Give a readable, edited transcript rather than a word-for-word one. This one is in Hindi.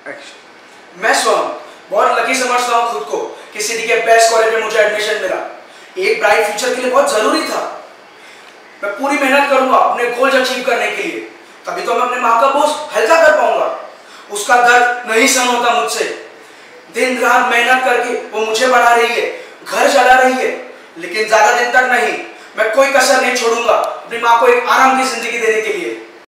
मैं स्वयं बहुत लकी समझता हूँ खुद को कि सिटी के बेस्ट कॉलेज में मुझे एडमिशन मिला। एक ब्राइट फ्यूचर के लिए बहुत जरूरी था। मैं पूरी मेहनत करूंगा अपने गोल्स अचीव करने के लिए, तभी तो मैं अपने माँ का बोझ हल्का कर पाऊंगा। उसका दर्द नहीं सहन होता मुझसे। दिन रात मेहनत करके वो मुझे बढ़ा रही है, घर चला रही है, लेकिन ज्यादा दिन तक नहीं। मैं कोई कसर नहीं छोड़ूंगा अपनी माँ को एक आराम की जिंदगी देने के लिए।